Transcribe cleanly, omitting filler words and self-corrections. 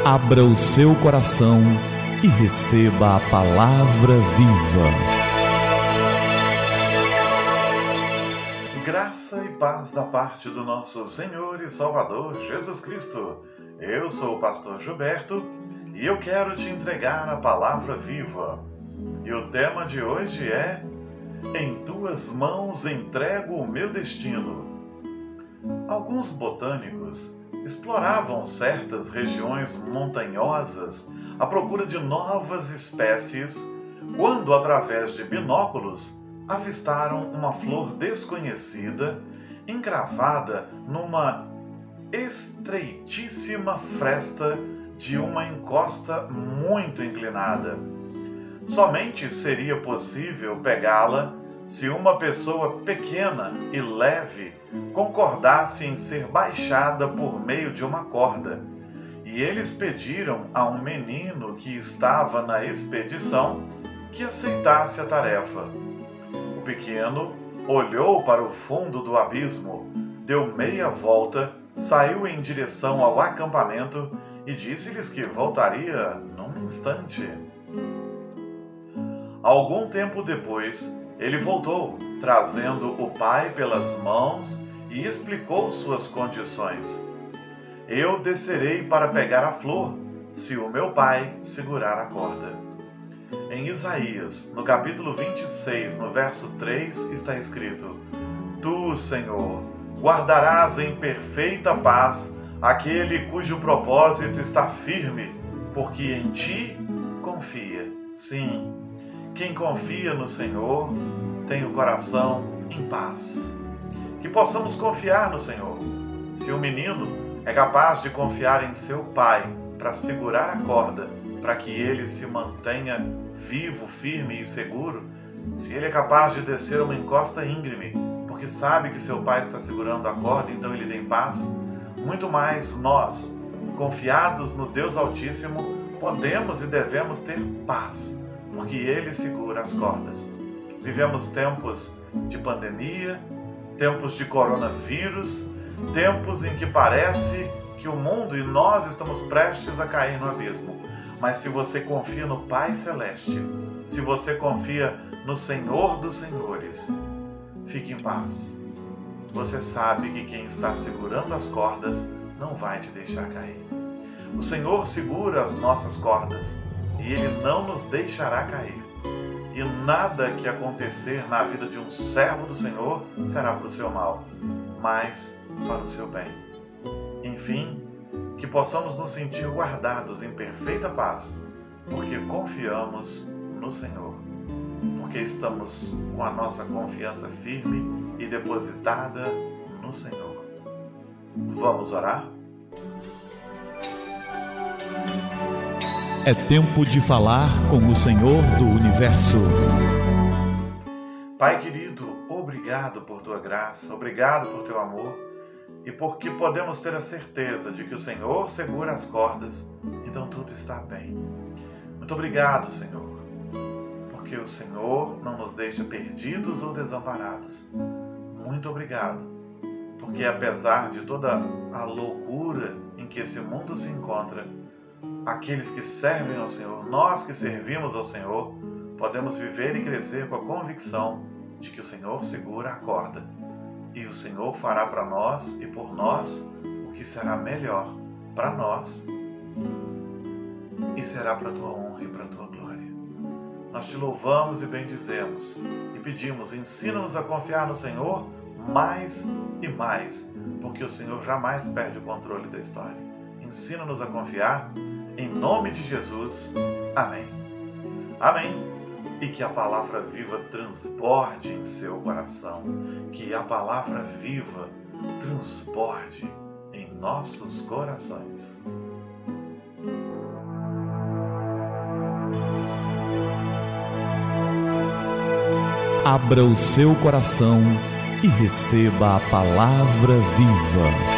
Abra o seu coração e receba a palavra viva. Graça e paz da parte do nosso Senhor e Salvador Jesus Cristo. Eu sou o pastor Gilberto e eu quero te entregar a palavra viva. E o tema de hoje é: em tuas mãos entrego o meu destino. Alguns botânicos exploravam certas regiões montanhosas à procura de novas espécies, quando, através de binóculos, avistaram uma flor desconhecida encravada numa estreitíssima fresta de uma encosta muito inclinada. Somente seria possível pegá-la se uma pessoa pequena e leve concordasse em ser baixada por meio de uma corda. E eles pediram a um menino que estava na expedição que aceitasse a tarefa. O pequeno olhou para o fundo do abismo, deu meia volta, saiu em direção ao acampamento e disse-lhes que voltaria num instante. Algum tempo depois, ele voltou, trazendo o pai pelas mãos, e explicou suas condições. Eu descerei para pegar a flor, se o meu pai segurar a corda. Em Isaías, no capítulo 26, no verso 3, está escrito: Tu, Senhor, guardarás em perfeita paz aquele cujo propósito está firme, porque em ti confia. Sim, quem confia no Senhor tem o coração em paz. Que possamos confiar no Senhor. Se o menino é capaz de confiar em seu pai para segurar a corda, para que ele se mantenha vivo, firme e seguro, se ele é capaz de descer uma encosta íngreme, porque sabe que seu pai está segurando a corda, então ele tem paz, muito mais nós, confiados no Deus Altíssimo, podemos e devemos ter paz, porque Ele segura as cordas. Vivemos tempos de pandemia, tempos de coronavírus, tempos em que parece que o mundo e nós estamos prestes a cair no abismo. Mas se você confia no Pai Celeste, se você confia no Senhor dos Senhores, fique em paz. Você sabe que quem está segurando as cordas não vai te deixar cair. O Senhor segura as nossas cordas e Ele não nos deixará cair. E nada que acontecer na vida de um servo do Senhor será para o seu mal, mas para o seu bem. Enfim, que possamos nos sentir guardados em perfeita paz, porque confiamos no Senhor, porque estamos com a nossa confiança firme e depositada no Senhor. Vamos orar? É tempo de falar com o Senhor do Universo. Pai querido, obrigado por Tua graça, obrigado por Teu amor e porque podemos ter a certeza de que o Senhor segura as cordas, então tudo está bem. Muito obrigado, Senhor, porque o Senhor não nos deixa perdidos ou desamparados. Muito obrigado, porque apesar de toda a loucura em que esse mundo se encontra, aqueles que servem ao Senhor, nós que servimos ao Senhor, podemos viver e crescer com a convicção de que o Senhor segura a corda e o Senhor fará para nós e por nós o que será melhor para nós e será para a Tua honra e para a Tua glória. Nós Te louvamos e bendizemos e pedimos, ensina-nos a confiar no Senhor mais e mais, porque o Senhor jamais perde o controle da história. Ensina-nos a confiar. Em nome de Jesus, amém. Amém. E que a palavra viva transborde em seu coração, que a palavra viva transborde em nossos corações. Abra o seu coração e receba a palavra viva.